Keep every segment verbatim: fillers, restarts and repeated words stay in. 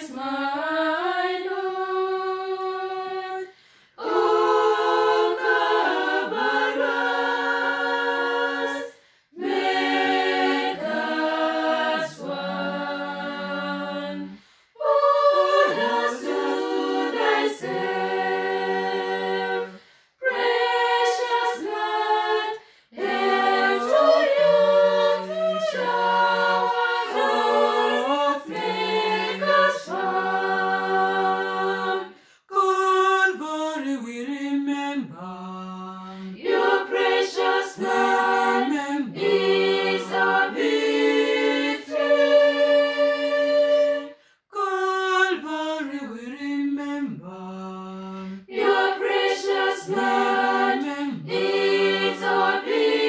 Christ, my Lord. Oh, cover us, make us one. Hold us to thyself, precious blood, hail to you, showers, make us one. Calvary we remember, Your precious blood is our victory. Calvary we remember, Your precious blood is our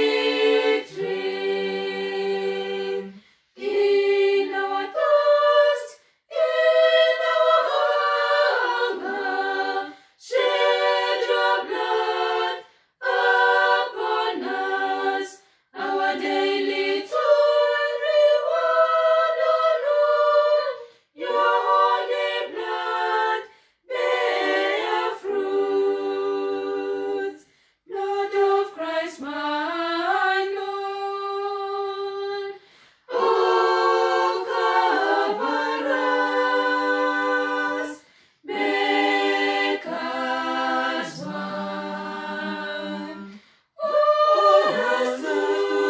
victory. In our thirst, in our hunger, shed your blood upon us, our daily toil reward, O Lord. Your holy blood bear fruit. Blood of Christ, my Lord. Oh, cover us, make us one. Hold us to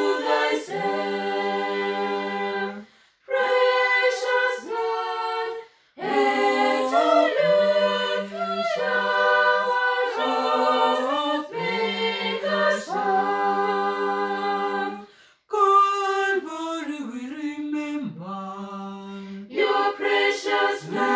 thyself, precious blood, hail to you, showers, make us one. Calvary we remember, Your precious blood